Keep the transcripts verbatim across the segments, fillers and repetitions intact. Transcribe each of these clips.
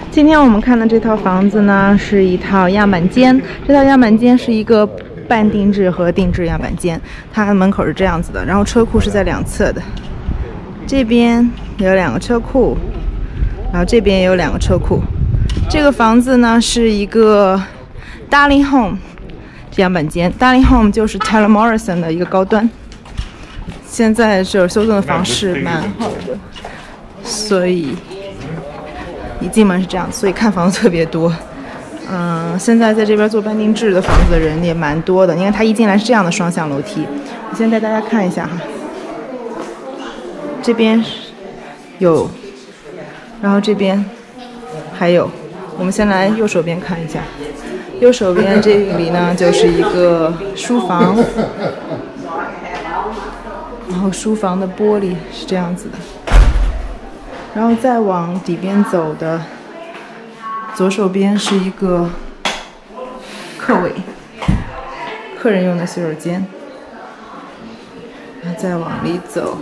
今天我们看的这套房子呢，是一套样板间。这套样板间是一个半定制和定制样板间，它的门口是这样子的，然后车库是在两侧的。这边有两个车库，然后这边也有两个车库。这个房子呢是一个 Darling Home 样板间 ，Darling Home 就是 Taylor Morrison 的一个高端。现在这休顿的房市蛮好的，所以一进门是这样，所以看房子特别多。嗯，现在在这边做半定制的房子的人也蛮多的。你看，它一进来是这样的双向楼梯。我先带大家看一下哈，这边有，然后这边还有。我们先来右手边看一下，右手边这里呢就是一个书房。然后书房的玻璃是这样子的，然后再往底边走的左手边是一个客位，客人用的洗手间。然后再往里走，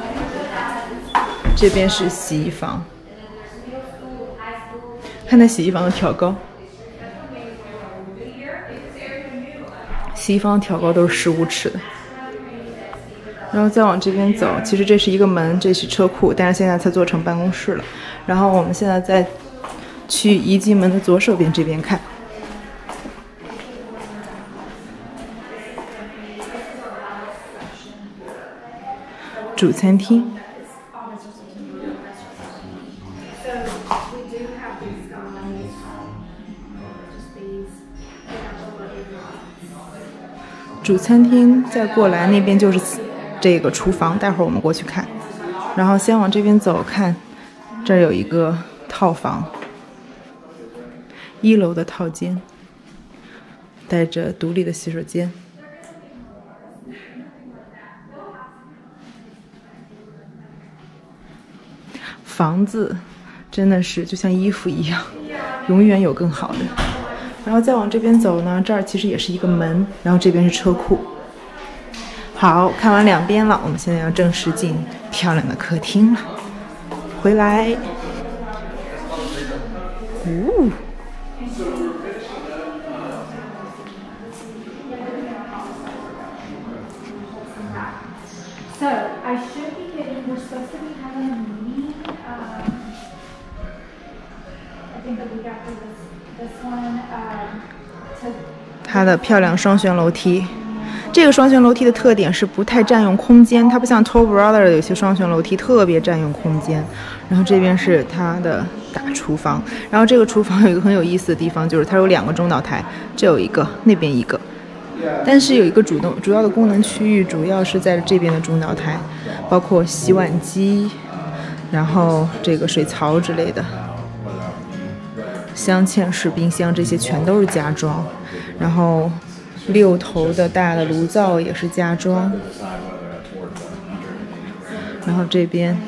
这边是洗衣房。看那洗衣房的挑高，洗衣房的挑高都是十五尺的。然后再往这边走，其实这是一个门，这是车库，但是现在才做成办公室了。然后我们现在再去一进门的左手边这边看，主餐厅。主餐厅再过来那边就是这个厨房，待会儿我们过去看。然后先往这边走，看这儿有一个套房，一楼的套间，带着独立的洗手间。房子真的是就像衣服一样，永远有更好的。然后再往这边走呢，这儿其实也是一个门，然后这边是车库。好，看完两边了，我们现在要正式进漂亮的客厅了。回来，呜、哦。 So I should be getting. We're supposed to be having a meeting. Um, I think the week after this this one. Um, to 它的漂亮双旋楼梯。这个双旋楼梯的特点是不太占用空间，它不像 Toll Brothers 的有些双旋楼梯特别占用空间。然后这边是它的大厨房，然后这个厨房有一个很有意思的地方，就是它有两个中岛台，这有一个，那边一个。但是有一个主动主要的功能区域，主要是在这边的中岛台，包括洗碗机，然后这个水槽之类的，镶嵌式冰箱这些全都是家装，然后六头的大的炉灶也是家装，然后这边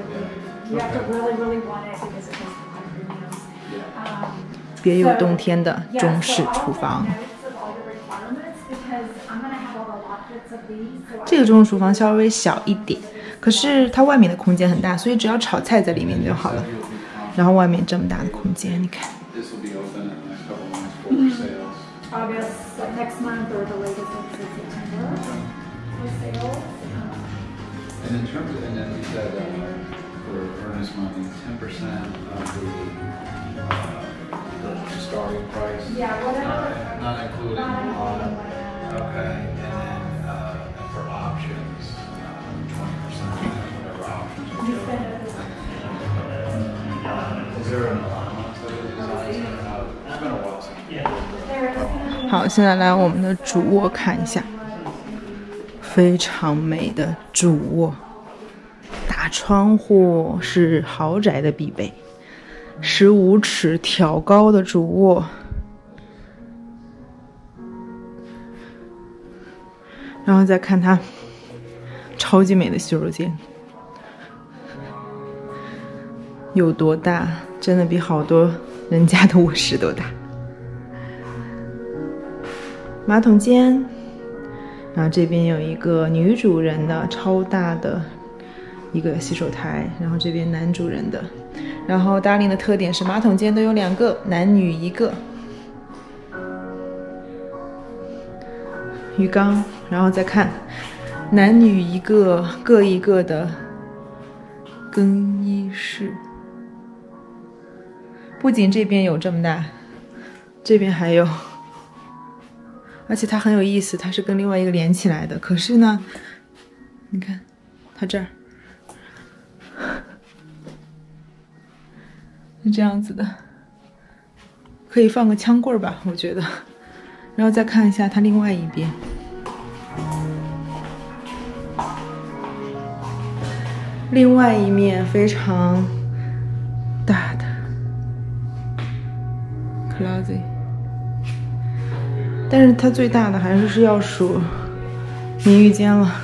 别有洞天的中式厨房。这个中式厨房稍微小一点，可是它外面的空间很大，所以只要炒菜在里面就好了。然后外面这么大的空间，你看。 August next month or the latest is September for sales. And in terms of, and then you said uh, for earnest money, ten percent of the, uh, the starting price. Yeah, whatever. Not, not including. Not including Uh, okay, and then uh, for options, twenty uh, percent whatever options. You spend it. Uh, is there an allowance that is designed? Uh, it's been a while since. Yeah. 好，现在来我们的主卧看一下，非常美的主卧，大窗户是豪宅的必备，十五尺挑高的主卧，然后再看它超级美的洗手间，有多大？真的比好多人家的卧室都大。马桶间，然后这边有一个女主人的超大的一个洗手台，然后这边男主人的， 然后 Darling 的特点是马桶间都有两个，男女一个。浴缸，然后再看男女一个，各一个的更衣室。不仅这边有这么大，这边还有，而且它很有意思，它是跟另外一个连起来的。可是呢，你看，它这儿是这样子的，可以放个枪棍吧，我觉得。然后再看一下它另外一边，另外一面非常大的 closet， 但是它最大的还是是要数淋浴间了。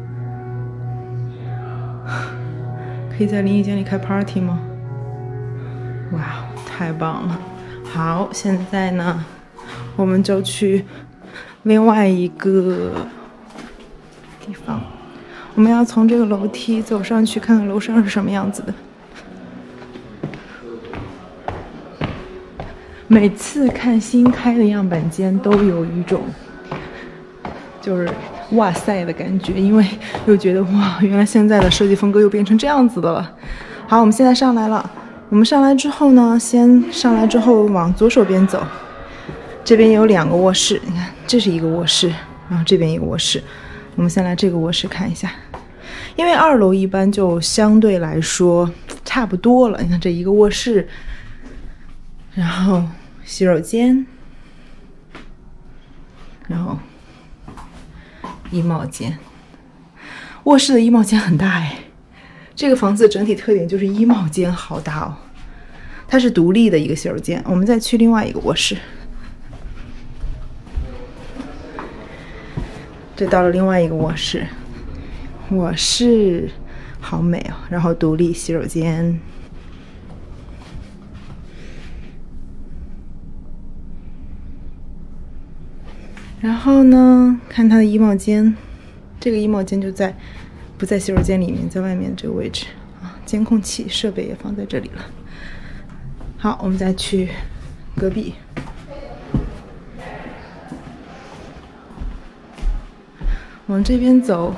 可以在淋浴间里开 party 吗？哇，太棒了！好，现在呢，我们就去另外一个地方。我们要从这个楼梯走上去，看看楼上是什么样子的。每次看新开的样板间，都有一种就是哇塞的感觉，因为又觉得哇，原来现在的设计风格又变成这样子的了。好，我们现在上来了。我们上来之后呢，先上来之后往左手边走，这边有两个卧室，你看这是一个卧室，然后这边一个卧室。我们先来这个卧室看一下，因为二楼一般就相对来说差不多了。你看这一个卧室，然后洗手间，然后衣帽间。卧室的衣帽间很大哎。这个房子的整体特点就是衣帽间好大哦，它是独立的一个洗手间。我们再去另外一个卧室，这到了另外一个卧室，卧室好美哦，然后独立洗手间，然后呢，看它的衣帽间，这个衣帽间就在。不在洗手间里面，在外面这个位置啊，监控器设备也放在这里了。好，我们再去隔壁，往这边走。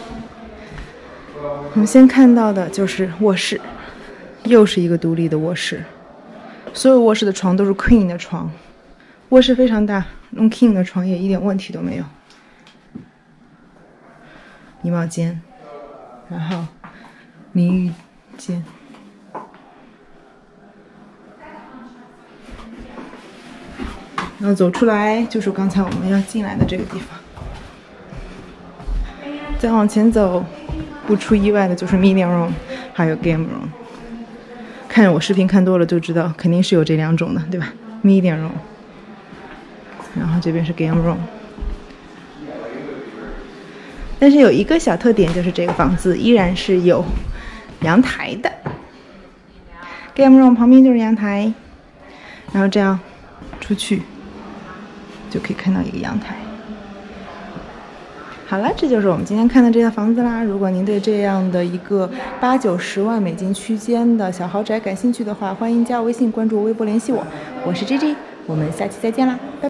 我们先看到的就是卧室，又是一个独立的卧室，所有卧室的床都是 queen 的床，卧室非常大，用 king 的床也一点问题都没有。衣帽间。然后淋浴间，然后走出来就是刚才我们要进来的这个地方。再往前走，不出意外的就是 meeting room， 还有 game room。看我视频看多了就知道，肯定是有这两种的，对吧 ？meeting room， 然后这边是 game room。但是有一个小特点，就是这个房子依然是有阳台的。game room 旁边就是阳台，然后这样出去就可以看到一个阳台。好了，这就是我们今天看的这套房子啦。如果您对这样的一个八九十万美金区间的小豪宅感兴趣的话，欢迎加我微信关注我微博联系我。我是 G G， 我们下期再见啦，拜拜。